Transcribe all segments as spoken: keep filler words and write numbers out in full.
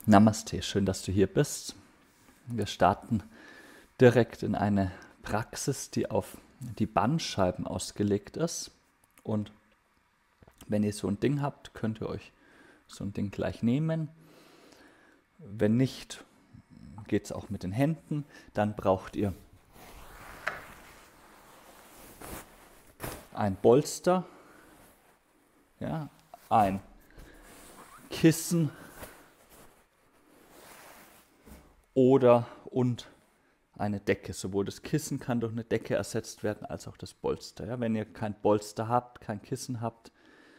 Namaste, schön, dass du hier bist. Wir starten direkt in eine Praxis, die auf die Bandscheiben ausgelegt ist. Und wenn ihr so ein Ding habt, könnt ihr euch so ein Ding gleich nehmen. Wenn nicht, geht es auch mit den Händen. Dann braucht ihr ein Bolster, ja, ein Kissen oder und eine Decke. Sowohl das Kissen kann durch eine Decke ersetzt werden, als auch das Polster. Ja, wenn ihr kein Polster habt, kein Kissen habt,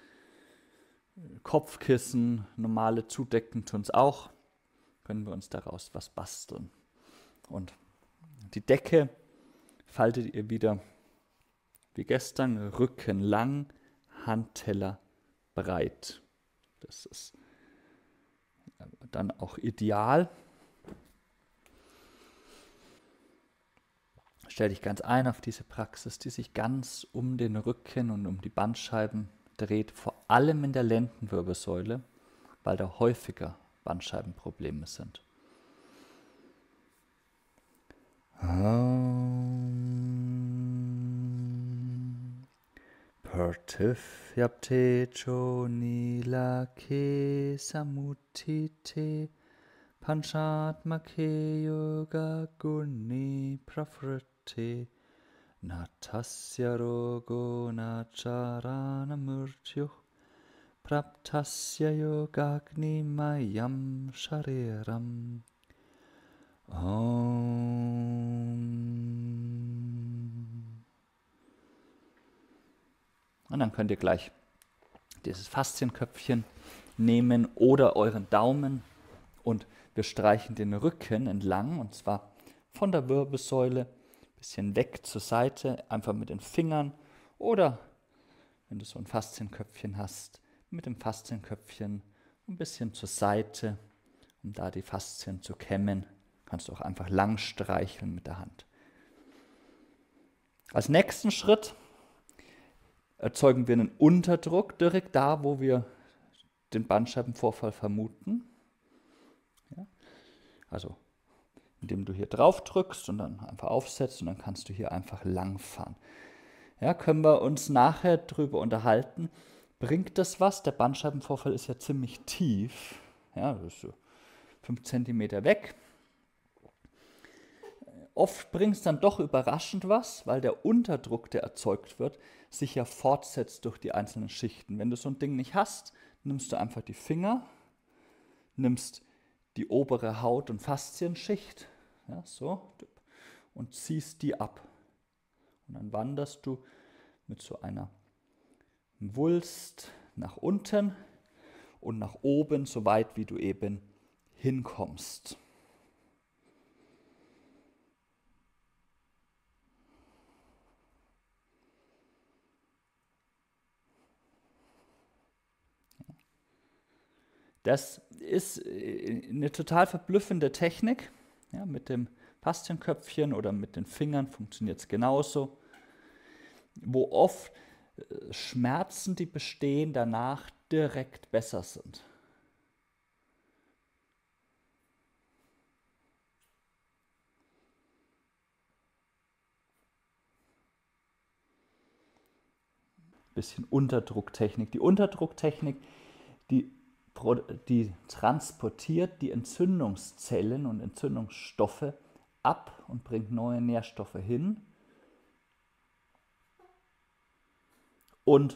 Kopfkissen, normale Zudecken tun es auch, können wir uns daraus was basteln. Und die Decke faltet ihr wieder wie gestern, Rücken lang, Handteller breit. Das ist dann auch ideal. Stell dich ganz ein auf diese Praxis, die sich ganz um den Rücken und um die Bandscheiben dreht, vor allem in der Lendenwirbelsäule, weil da häufiger Bandscheibenprobleme sind. Partif yapte chonila ke samutite panchatmake yoga guni prafrite natasya rogo nacharana murtyuh praptasya yogagni mayam shariram. Om. Und dann könnt ihr gleich dieses Faszienköpfchen nehmen oder euren Daumen und wir streichen den Rücken entlang, und zwar von der Wirbelsäule ein bisschen weg zur Seite, einfach mit den Fingern oder, wenn du so ein Faszienköpfchen hast, mit dem Faszienköpfchen ein bisschen zur Seite, um da die Faszien zu kämmen. Kannst du auch einfach lang streicheln mit der Hand. Als nächsten Schritt erzeugen wir einen Unterdruck direkt da, wo wir den Bandscheibenvorfall vermuten. Ja, also indem du hier drauf drückst und dann einfach aufsetzt und dann kannst du hier einfach lang fahren. Ja, können wir uns nachher drüber unterhalten. Bringt das was? Der Bandscheibenvorfall ist ja ziemlich tief. Ja, das ist so fünf Zentimeter weg. Oft bringt es dann doch überraschend was, weil der Unterdruck, der erzeugt wird, sich ja fortsetzt durch die einzelnen Schichten. Wenn du so ein Ding nicht hast, nimmst du einfach die Finger, nimmst die obere Haut- und Faszienschicht, ja, so, und ziehst die ab. Und dann wanderst du mit so einer Wulst nach unten und nach oben, so weit wie du eben hinkommst. Das ist eine total verblüffende Technik. Ja, mit dem Faszienköpfchen oder mit den Fingern funktioniert es genauso. Wo oft Schmerzen, die bestehen, danach direkt besser sind. Bisschen Unterdrucktechnik. Die Unterdrucktechnik, die die transportiert die Entzündungszellen und Entzündungsstoffe ab und bringt neue Nährstoffe hin. Und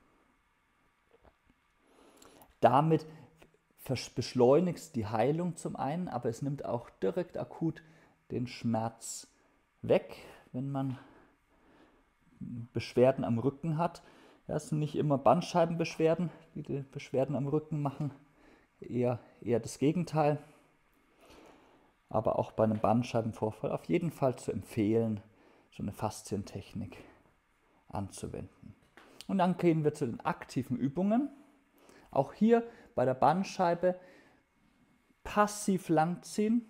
damit beschleunigt die Heilung zum einen, aber es nimmt auch direkt akut den Schmerz weg, wenn man Beschwerden am Rücken hat. Das sind nicht immer Bandscheibenbeschwerden, die die Beschwerden am Rücken machen, eher, eher das Gegenteil. Aber auch bei einem Bandscheibenvorfall auf jeden Fall zu empfehlen, so eine Faszientechnik anzuwenden. Und dann gehen wir zu den aktiven Übungen. Auch hier bei der Bandscheibe passiv langziehen,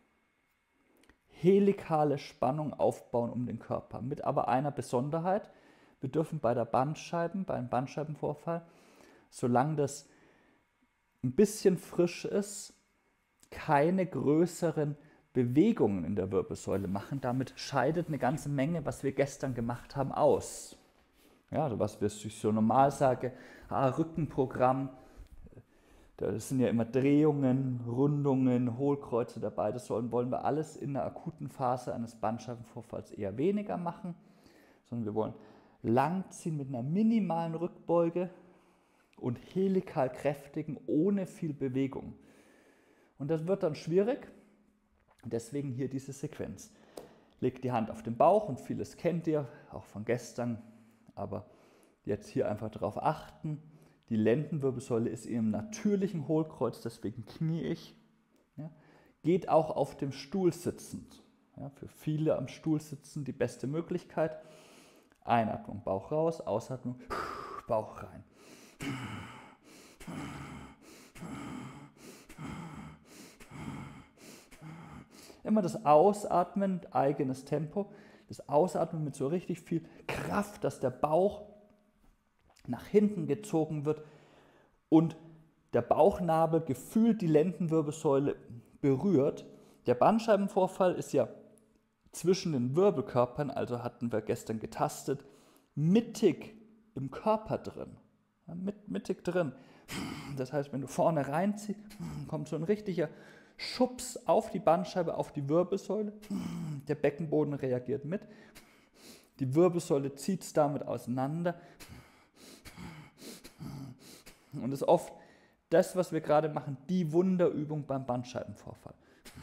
helikale Spannung aufbauen um den Körper. Mit aber einer Besonderheit: Wir dürfen bei der Bandscheiben, beim Bandscheibenvorfall, solange das ein bisschen frisch ist, keine größeren Bewegungen in der Wirbelsäule machen. Damit scheidet eine ganze Menge, was wir gestern gemacht haben, aus. Ja, also was wir so normal sagen, ah, Rückenprogramm, das sind ja immer Drehungen, Rundungen, Hohlkreuze dabei. Das sollen, wollen wir alles in der akuten Phase eines Bandscheibenvorfalls eher weniger machen, sondern wir wollen langziehen mit einer minimalen Rückbeuge und helikal kräftigen, ohne viel Bewegung. Und das wird dann schwierig, deswegen hier diese Sequenz. Legt die Hand auf den Bauch und vieles kennt ihr, auch von gestern, aber jetzt hier einfach darauf achten. Die Lendenwirbelsäule ist in ihrem natürlichen Hohlkreuz, deswegen knie ich. Ja. Geht auch auf dem Stuhl sitzend. Ja, für viele am Stuhl sitzen die beste Möglichkeit. Einatmung, Bauch raus, Ausatmung, Bauch rein. Immer das Ausatmen, eigenes Tempo. Das Ausatmen mit so richtig viel Kraft, dass der Bauch nach hinten gezogen wird und der Bauchnabel gefühlt die Lendenwirbelsäule berührt. Der Bandscheibenvorfall ist ja zwischen den Wirbelkörpern, also hatten wir gestern getastet, mittig im Körper drin. Ja, mit, mittig drin. Das heißt, wenn du vorne reinziehst, kommt so ein richtiger Schubs auf die Bandscheibe, auf die Wirbelsäule. Der Beckenboden reagiert mit. Die Wirbelsäule zieht es damit auseinander. Und ist oft das, was wir gerade machen, die Wunderübung beim Bandscheibenvorfall.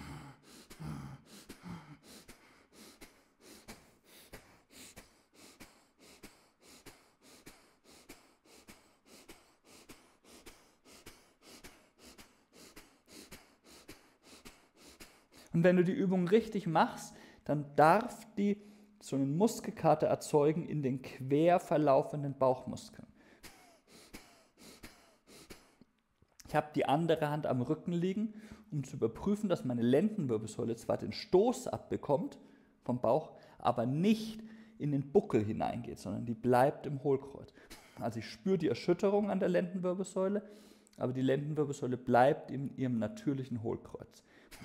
Und wenn du die Übung richtig machst, dann darf die so einen Muskelkater erzeugen in den quer verlaufenden Bauchmuskeln. Ich habe die andere Hand am Rücken liegen, um zu überprüfen, dass meine Lendenwirbelsäule zwar den Stoß abbekommt vom Bauch, aber nicht in den Buckel hineingeht, sondern die bleibt im Hohlkreuz. Also ich spüre die Erschütterung an der Lendenwirbelsäule, aber die Lendenwirbelsäule bleibt in ihrem natürlichen Hohlkreuz.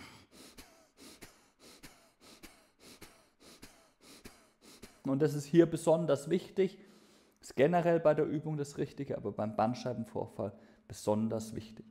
Und das ist hier besonders wichtig, ist generell bei der Übung das Richtige, aber beim Bandscheibenvorfall besonders wichtig.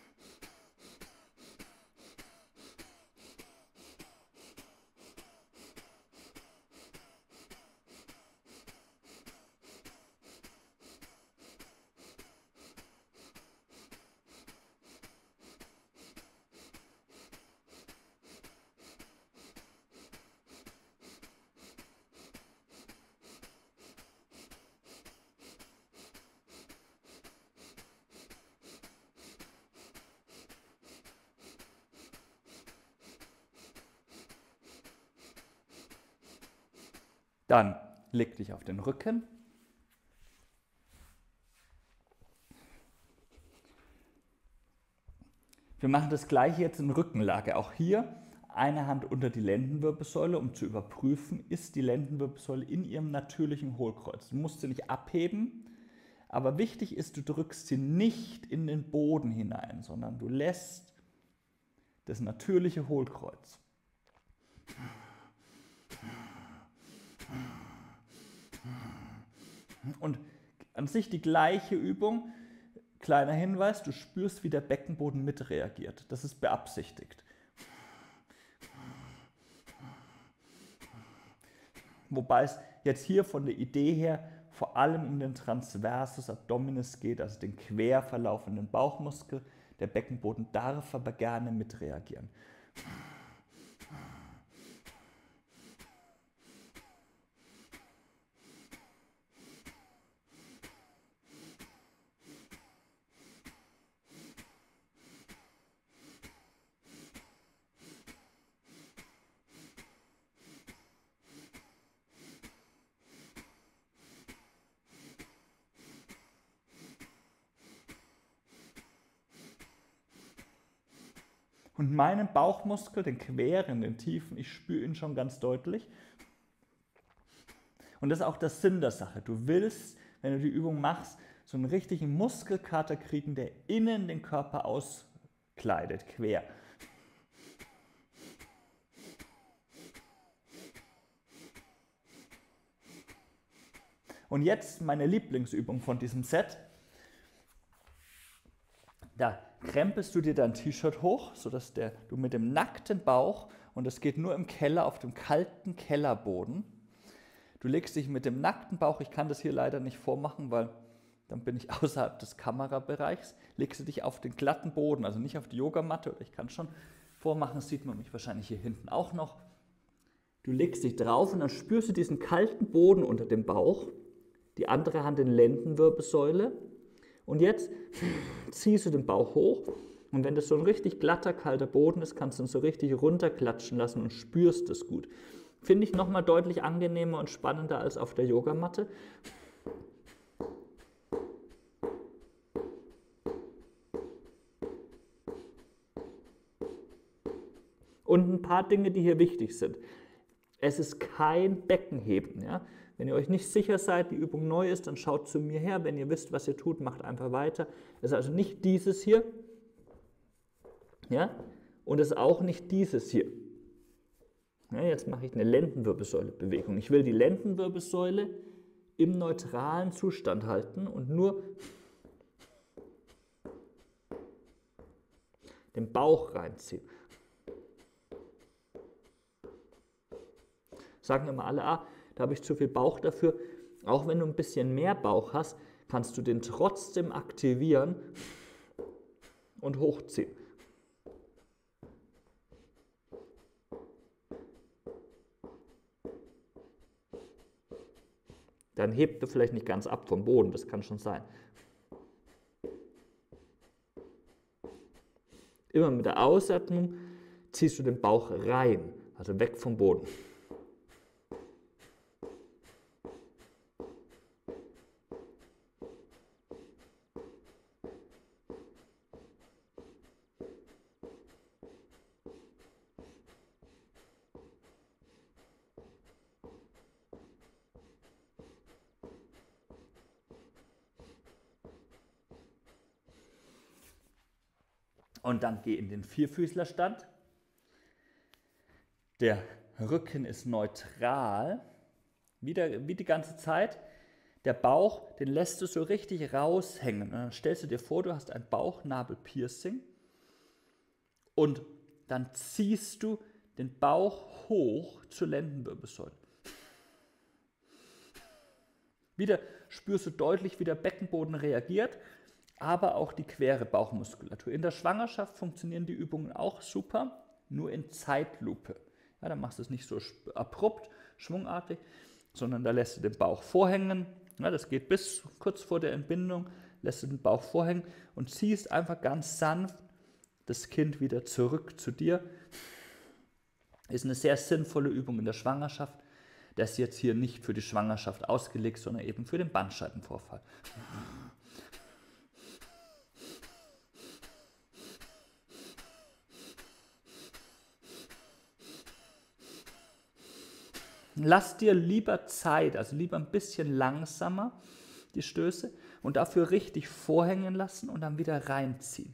Dann leg dich auf den Rücken. Wir machen das gleiche jetzt in Rückenlage. Auch hier eine Hand unter die Lendenwirbelsäule, um zu überprüfen, ist die Lendenwirbelsäule in ihrem natürlichen Hohlkreuz. Du musst sie nicht abheben, aber wichtig ist, du drückst sie nicht in den Boden hinein, sondern du lässt das natürliche Hohlkreuz. Und an sich die gleiche Übung, kleiner Hinweis, du spürst, wie der Beckenboden mitreagiert. Das ist beabsichtigt. Wobei es jetzt hier von der Idee her vor allem um den Transversus Abdominis geht, also den quer verlaufenden Bauchmuskel. Der Beckenboden darf aber gerne mitreagieren. Und meinen Bauchmuskel, den queren, den tiefen, ich spüre ihn schon ganz deutlich. Und das ist auch der Sinn der Sache. Du willst, wenn du die Übung machst, so einen richtigen Muskelkater kriegen, der innen den Körper auskleidet, quer. Und jetzt meine Lieblingsübung von diesem Set. Da krempelst du dir dein T-Shirt hoch, sodass der, du mit dem nackten Bauch, und das geht nur im Keller, auf dem kalten Kellerboden, du legst dich mit dem nackten Bauch, ich kann das hier leider nicht vormachen, weil dann bin ich außerhalb des Kamerabereichs, legst du dich auf den glatten Boden, also nicht auf die Yogamatte, oder ich kann es schon vormachen, das sieht man mich wahrscheinlich hier hinten auch noch. Du legst dich drauf und dann spürst du diesen kalten Boden unter dem Bauch, die andere Hand in Lendenwirbelsäule und jetzt ziehst du den Bauch hoch und wenn das so ein richtig glatter, kalter Boden ist, kannst du ihn so richtig runterklatschen lassen und spürst es gut. Finde ich nochmal deutlich angenehmer und spannender als auf der Yogamatte. Und ein paar Dinge, die hier wichtig sind. Es ist kein Beckenheben. Ja? Wenn ihr euch nicht sicher seid, die Übung neu ist, dann schaut zu mir her. Wenn ihr wisst, was ihr tut, macht einfach weiter. Es ist also nicht dieses hier. Ja? Und es ist auch nicht dieses hier. Ja, jetzt mache ich eine Lendenwirbelsäule-Bewegung. Ich will die Lendenwirbelsäule im neutralen Zustand halten und nur den Bauch reinziehen. Sagen immer alle, ah, da habe ich zu viel Bauch dafür. Auch wenn du ein bisschen mehr Bauch hast, kannst du den trotzdem aktivieren und hochziehen. Dann hebt du vielleicht nicht ganz ab vom Boden, das kann schon sein. Immer mit der Ausatmung ziehst du den Bauch rein, also weg vom Boden. Und dann geh in den Vierfüßlerstand. Der Rücken ist neutral, wieder, wie die ganze Zeit. Der Bauch, den lässt du so richtig raushängen. Und dann stellst du dir vor, du hast ein Bauchnabelpiercing und dann ziehst du den Bauch hoch zur Lendenwirbelsäule. Wieder spürst du deutlich, wie der Beckenboden reagiert, aber auch die quere Bauchmuskulatur. In der Schwangerschaft funktionieren die Übungen auch super, nur in Zeitlupe. Ja, dann machst du es nicht so abrupt, schwungartig, sondern da lässt du den Bauch vorhängen. Ja, das geht bis kurz vor der Entbindung, lässt du den Bauch vorhängen und ziehst einfach ganz sanft das Kind wieder zurück zu dir. Ist eine sehr sinnvolle Übung in der Schwangerschaft. Das ist jetzt hier nicht für die Schwangerschaft ausgelegt, sondern eben für den Bandscheibenvorfall. Lass dir lieber Zeit, also lieber ein bisschen langsamer die Stöße und dafür richtig vorhängen lassen und dann wieder reinziehen.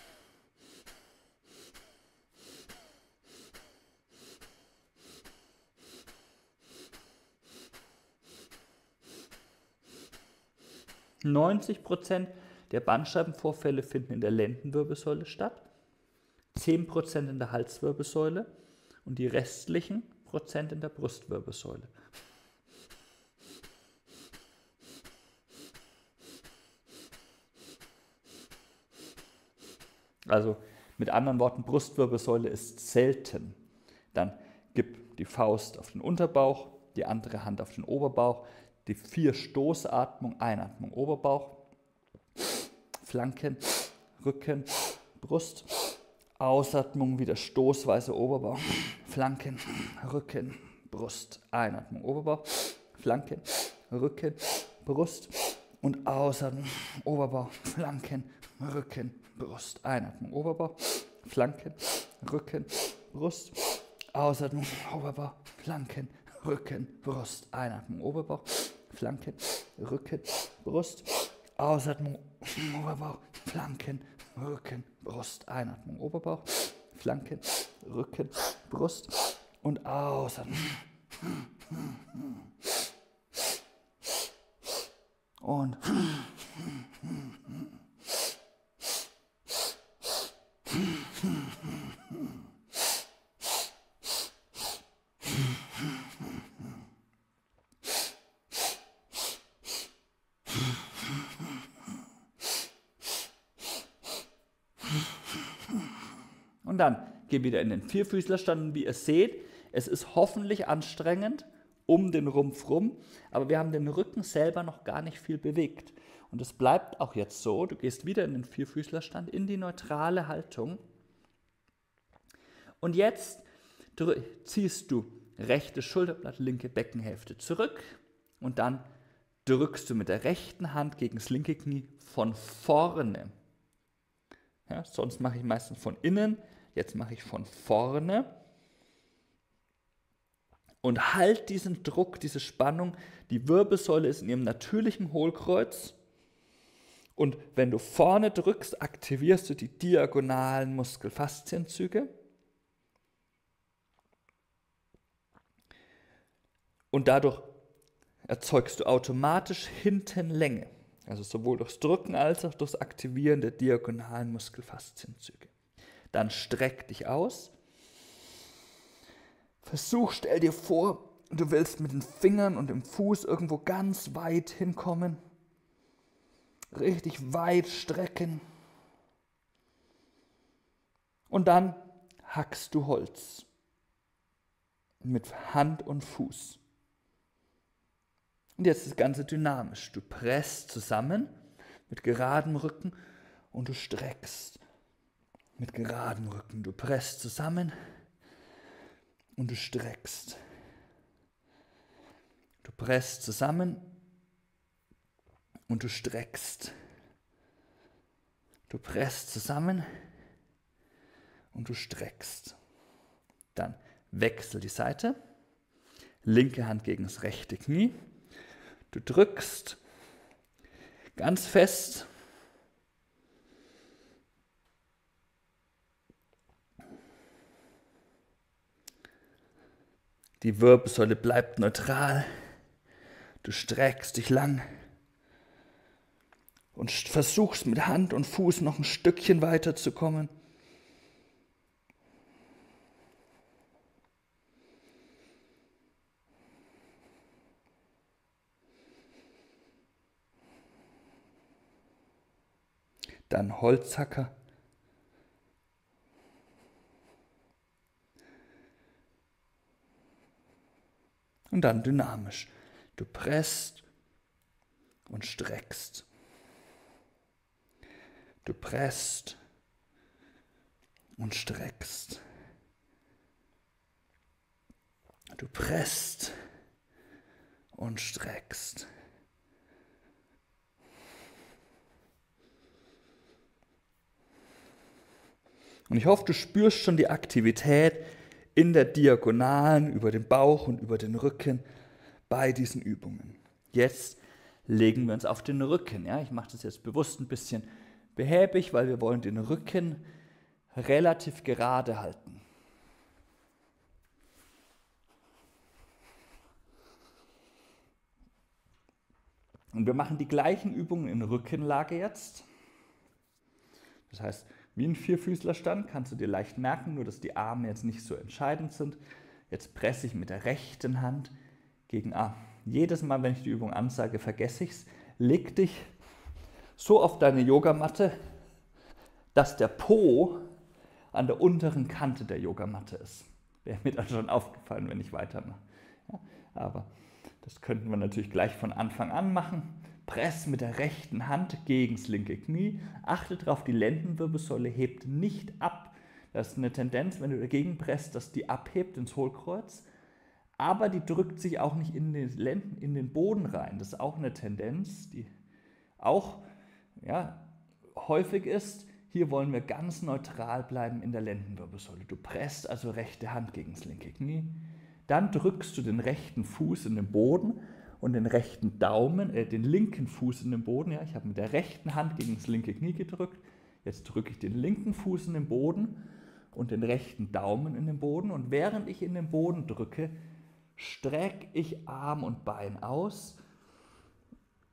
neunzig Prozent der Bandscheibenvorfälle finden in der Lendenwirbelsäule statt, zehn Prozent in der Halswirbelsäule und die restlichen Prozent in der Brustwirbelsäule. Also mit anderen Worten, Brustwirbelsäule ist selten. Dann gib die Faust auf den Unterbauch, die andere Hand auf den Oberbauch, die vier Stoßatmung, Einatmung, Oberbauch, Flanken, Rücken, Brust, Ausatmung, wieder stoßweise Oberbauch, Flanken, Rücken, Brust, Einatmung, Oberbauch, Flanken, Rücken, Brust und Ausatmung, Oberbauch, Flanken, Rücken, Brust, Einatmung, Oberbauch, Flanken, Rücken, Brust, Ausatmung, Oberbauch, Flanken, Rücken, Brust, Einatmung, Oberbauch, Flanken, Rücken, Brust, Ausatmung, Oberbauch, Flanken, Rücken, Brust, Einatmung, Oberbauch, Flanken, Rücken, Brust und Ausatmung. Und Und dann geh wieder in den Vierfüßlerstand. Und wie ihr seht, es ist hoffentlich anstrengend um den Rumpf rum, aber wir haben den Rücken selber noch gar nicht viel bewegt. Und es bleibt auch jetzt so, du gehst wieder in den Vierfüßlerstand, in die neutrale Haltung. Und jetzt ziehst du rechte Schulterblatt, linke Beckenhälfte zurück und dann drückst du mit der rechten Hand gegen das linke Knie von vorne. Ja, sonst mache ich meistens von innen, jetzt mache ich von vorne. Und halt diesen Druck, diese Spannung. Die Wirbelsäule ist in ihrem natürlichen Hohlkreuz. Und wenn du vorne drückst, aktivierst du die diagonalen Muskelfaszienzüge. Und dadurch erzeugst du automatisch hinten Länge. Also sowohl durchs Drücken als auch durchs Aktivieren der diagonalen Muskelfaszienzüge. Dann streck dich aus. Versuch, stell dir vor, du willst mit den Fingern und dem Fuß irgendwo ganz weit hinkommen. Richtig weit strecken. Und dann hackst du Holz. Mit Hand und Fuß. Und jetzt ist das Ganze dynamisch. Du presst zusammen mit geradem Rücken und du streckst mit geradem Rücken. Du presst zusammen und du streckst. Du presst zusammen und du streckst. Du presst zusammen und du streckst. Dann wechsel die Seite. Linke Hand gegen das rechte Knie. Du drückst ganz fest. Die Wirbelsäule bleibt neutral. Du streckst dich lang und versuchst mit Hand und Fuß noch ein Stückchen weiter zu kommen. Dann Holzhacker. Und dann dynamisch. Du presst und streckst. Du presst und streckst. Du presst und streckst. Und ich hoffe, du spürst schon die Aktivität in der Diagonalen über den Bauch und über den Rücken bei diesen Übungen. Jetzt legen wir uns auf den Rücken. Ja? Ich mache das jetzt bewusst ein bisschen behäbig, weil wir wollen den Rücken relativ gerade halten. Und wir machen die gleichen Übungen in Rückenlage jetzt. Das heißt, wie ein Vierfüßlerstand kannst du dir leicht merken, nur dass die Arme jetzt nicht so entscheidend sind. Jetzt presse ich mit der rechten Hand gegen A. Jedes Mal, wenn ich die Übung ansage, vergesse ich es. Leg dich so auf deine Yogamatte, dass der Po an der unteren Kante der Yogamatte ist. Wäre mir dann schon aufgefallen, wenn ich weitermache. Ja, aber das könnten wir natürlich gleich von Anfang an machen. Press mit der rechten Hand gegen das linke Knie. Achte darauf, die Lendenwirbelsäule hebt nicht ab. Das ist eine Tendenz, wenn du dagegen presst, dass die abhebt ins Hohlkreuz. Aber die drückt sich auch nicht in den Lenden, in den Boden rein. Das ist auch eine Tendenz, die auch ja, häufig ist. Hier wollen wir ganz neutral bleiben in der Lendenwirbelsäule. Du presst also rechte Hand gegen das linke Knie. Dann drückst du den rechten Fuß in den Boden und den rechten Daumen, äh, den linken Fuß in den Boden. Ja, ich habe mit der rechten Hand gegen das linke Knie gedrückt. Jetzt drücke ich den linken Fuß in den Boden und den rechten Daumen in den Boden. Und während ich in den Boden drücke, strecke ich Arm und Bein aus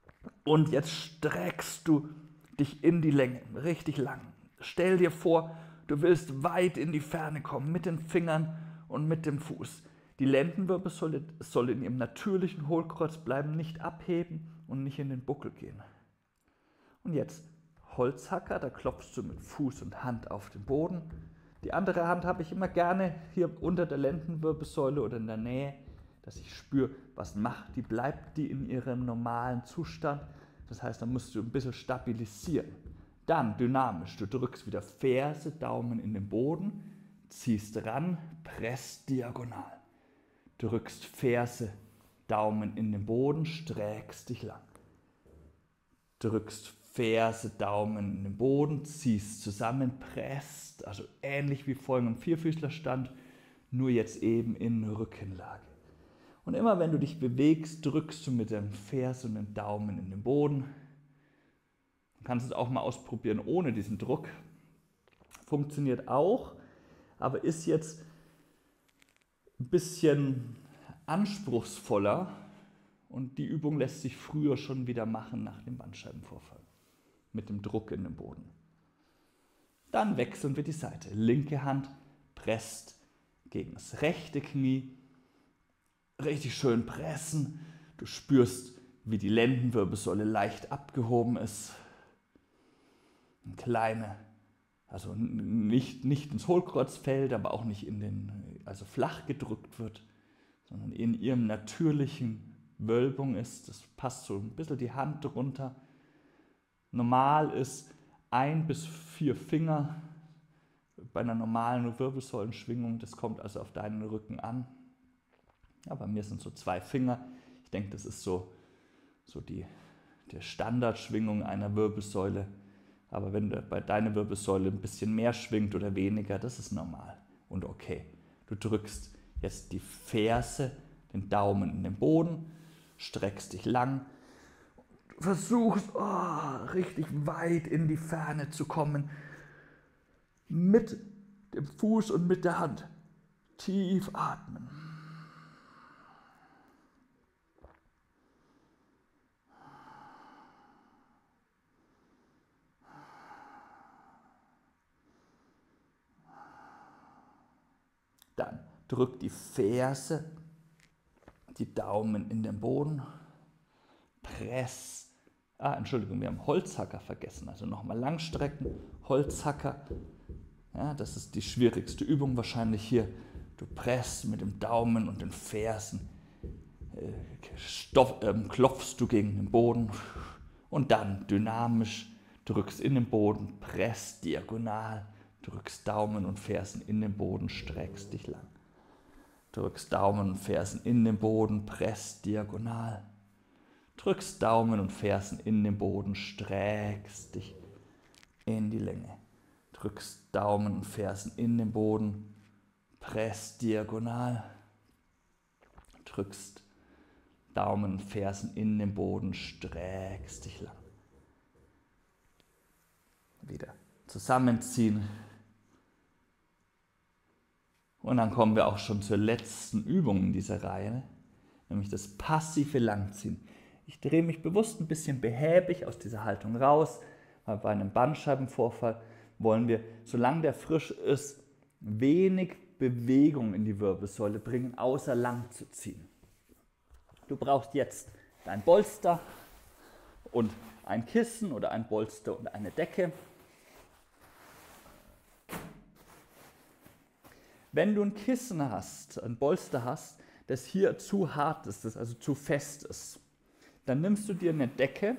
Und jetzt streckst du dich in die Länge, richtig lang. Stell dir vor, du willst weit in die Ferne kommen mit den Fingern und mit dem Fuß. Die Lendenwirbelsäule soll in ihrem natürlichen Hohlkreuz bleiben, nicht abheben und nicht in den Buckel gehen. Und jetzt Holzhacker, da klopfst du mit Fuß und Hand auf den Boden. Die andere Hand habe ich immer gerne hier unter der Lendenwirbelsäule oder in der Nähe, dass ich spüre, was macht die, bleibt die in ihrem normalen Zustand. Das heißt, da musst du ein bisschen stabilisieren. Dann dynamisch, du drückst wieder Ferse, Daumen in den Boden, ziehst ran, presst diagonal. Drückst Ferse, Daumen in den Boden, streckst dich lang. Drückst Ferse, Daumen in den Boden, ziehst zusammen, presst, also ähnlich wie vorhin im Vierfüßlerstand, nur jetzt eben in Rückenlage. Und immer wenn du dich bewegst, drückst du mit dem Ferse und dem Daumen in den Boden. Du kannst es auch mal ausprobieren ohne diesen Druck. Funktioniert auch, aber ist jetzt ein bisschen anspruchsvoller und die Übung lässt sich früher schon wieder machen nach dem Bandscheibenvorfall mit dem Druck in den Boden. Dann wechseln wir die Seite. Linke Hand presst gegen das rechte Knie. Richtig schön pressen. Du spürst, wie die Lendenwirbelsäule leicht abgehoben ist. Eine kleine, also nicht, nicht ins Hohlkreuz fällt, aber auch nicht in den, also flach gedrückt wird, sondern in ihrem natürlichen Wölbung ist. Das passt so ein bisschen die Hand drunter. Normal ist ein bis vier Finger bei einer normalen Wirbelsäulenschwingung. Das kommt also auf deinen Rücken an. Ja, bei mir sind so zwei Finger. Ich denke, das ist so, so die, die Standardschwingung einer Wirbelsäule. Aber wenn bei deiner Wirbelsäule ein bisschen mehr schwingt oder weniger, das ist normal und okay. Du drückst jetzt die Ferse, den Daumen in den Boden, streckst dich lang, versuchst oh, richtig weit in die Ferne zu kommen mit dem Fuß und mit der Hand. Tief atmen. Dann drück die Ferse, die Daumen in den Boden, press. Ah, Entschuldigung, wir haben Holzhacker vergessen. Also nochmal langstrecken, Holzhacker. Ja, das ist die schwierigste Übung wahrscheinlich hier. Du presst mit dem Daumen und den Fersen, äh, stoff, äh, klopfst du gegen den Boden und dann dynamisch drückst in den Boden, presst diagonal. Drückst Daumen und Fersen in den Boden, streckst dich lang. Drückst Daumen und Fersen in den Boden, presst diagonal. Drückst Daumen und Fersen in den Boden, streckst dich in die Länge. Drückst Daumen und Fersen in den Boden, presst diagonal. Drückst Daumen und Fersen in den Boden, streckst dich lang. Wieder zusammenziehen. Und dann kommen wir auch schon zur letzten Übung in dieser Reihe, nämlich das passive Langziehen. Ich drehe mich bewusst ein bisschen behäbig aus dieser Haltung raus, weil bei einem Bandscheibenvorfall wollen wir, solange der frisch ist, wenig Bewegung in die Wirbelsäule bringen, außer lang zu ziehen. Du brauchst jetzt dein Bolster und ein Kissen oder ein Bolster und eine Decke. Wenn du ein Kissen hast, ein Bolster hast, das hier zu hart ist, das also zu fest ist, dann nimmst du dir eine Decke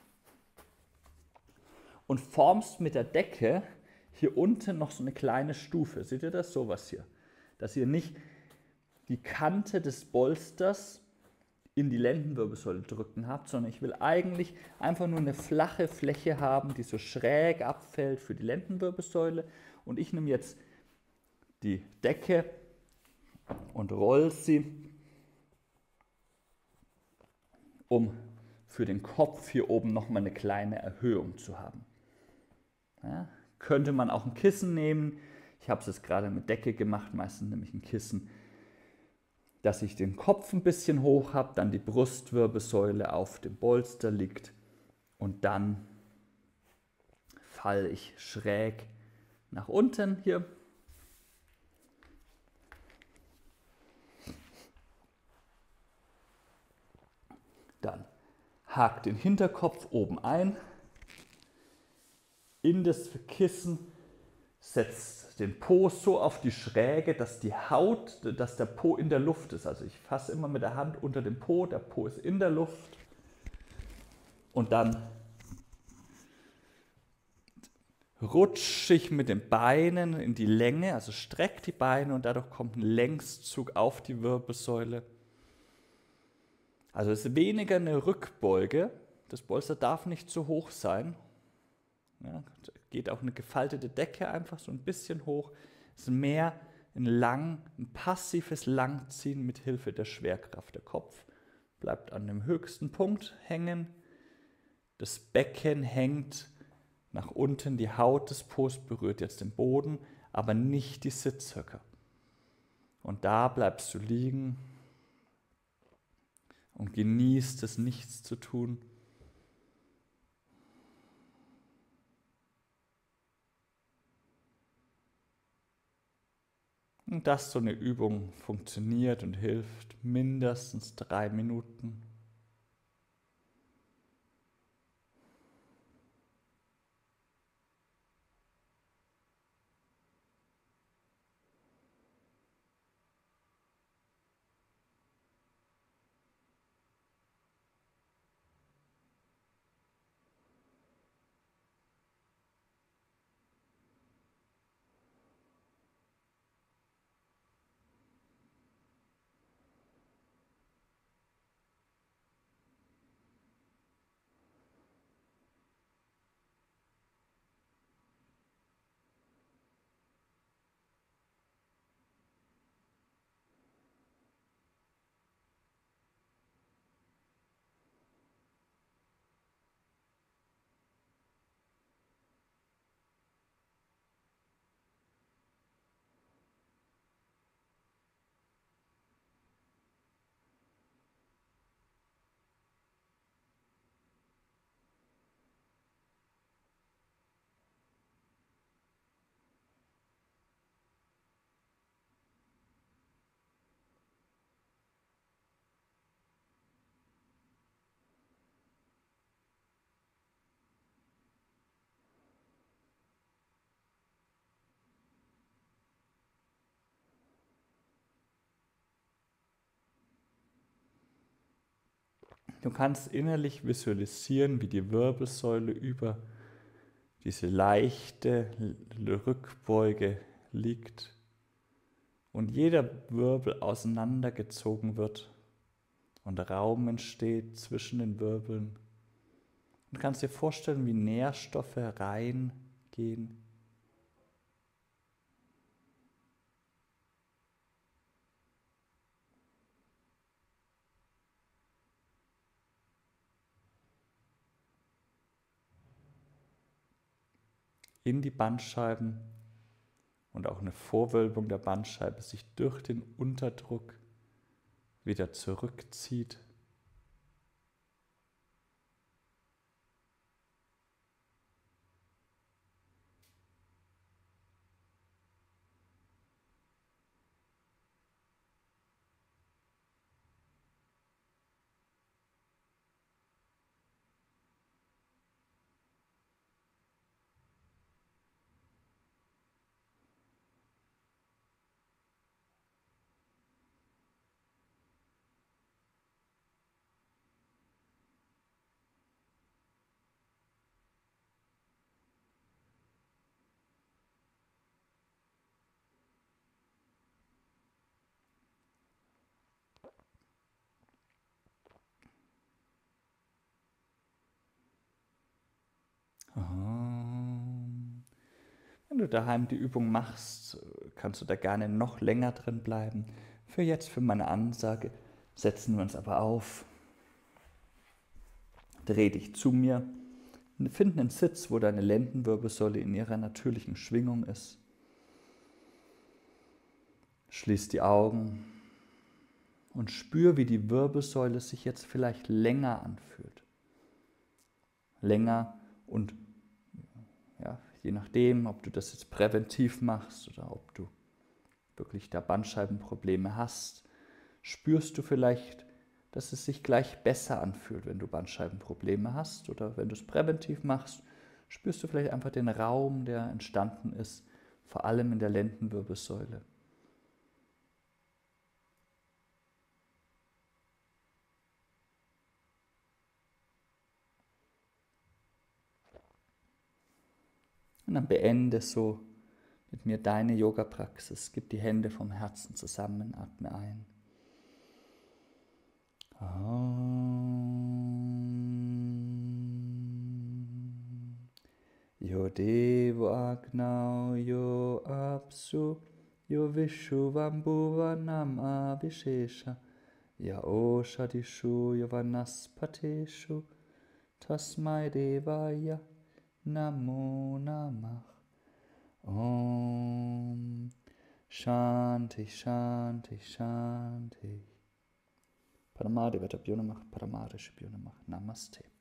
und formst mit der Decke hier unten noch so eine kleine Stufe. Seht ihr das? Sowas hier. Dass ihr nicht die Kante des Bolsters in die Lendenwirbelsäule drücken habt, sondern ich will eigentlich einfach nur eine flache Fläche haben, die so schräg abfällt für die Lendenwirbelsäule. Und ich nehme jetzt die Decke und roll sie, um für den Kopf hier oben nochmal eine kleine Erhöhung zu haben. Ja, könnte man auch ein Kissen nehmen. Ich habe es jetzt gerade mit Decke gemacht, meistens nehme ich ein Kissen, dass ich den Kopf ein bisschen hoch habe, dann die Brustwirbelsäule auf dem Bolster liegt Und dann falle ich schräg nach unten hier. Dann hake den Hinterkopf oben ein, in das Kissen, setzt den Po so auf die Schräge, dass die Haut, dass der Po in der Luft ist. Also ich fasse immer mit der Hand unter dem Po, der Po ist in der Luft. Und dann rutsche ich mit den Beinen in die Länge, also strecke die Beine und dadurch kommt ein Längszug auf die Wirbelsäule. Also es ist weniger eine Rückbeuge, das Polster darf nicht zu hoch sein. Ja, geht auch eine gefaltete Decke einfach so ein bisschen hoch. Es ist mehr ein, lang, ein passives Langziehen mit Hilfe der Schwerkraft. Der Kopf bleibt an dem höchsten Punkt hängen, das Becken hängt nach unten, die Haut des Po's berührt jetzt den Boden, aber nicht die Sitzhöcker. Und da bleibst du liegen und genießt es, nichts zu tun. Und dass so eine Übung funktioniert und hilft, mindestens drei Minuten. Du kannst innerlich visualisieren, wie die Wirbelsäule über diese leichte Rückbeuge liegt und jeder Wirbel auseinandergezogen wird und Raum entsteht zwischen den Wirbeln. Du kannst dir vorstellen, wie Nährstoffe reingehen. In die Bandscheiben und auch eine Vorwölbung der Bandscheibe sich durch den Unterdruck wieder zurückzieht. Wenn du daheim die Übung machst, kannst du da gerne noch länger drin bleiben. Für jetzt, für meine Ansage, setzen wir uns aber auf. Dreh dich zu mir. Find einen Sitz, wo deine Lendenwirbelsäule in ihrer natürlichen Schwingung ist. Schließ die Augen und spür, wie die Wirbelsäule sich jetzt vielleicht länger anfühlt. länger und ja, je nachdem, ob du das jetzt präventiv machst oder ob du wirklich da Bandscheibenprobleme hast, spürst du vielleicht, dass es sich gleich besser anfühlt, wenn du Bandscheibenprobleme hast, oder wenn du es präventiv machst, spürst du vielleicht einfach den Raum, der entstanden ist, vor allem in der Lendenwirbelsäule. Und dann beende so mit mir deine Yoga-Praxis. Gib die Hände vom Herzen zusammen, atme ein. Yo Devo Agnau Yo Apsu Yo Vishu Vambhuvanam Avishesha Ya Oshadishu Yo Vanaspateshu Tasmai Devaya Namo Namah. Om Shanti Shanti Shanti. Paramade Vetabhyonamah, Paramade Shibhyonamah. Namaste.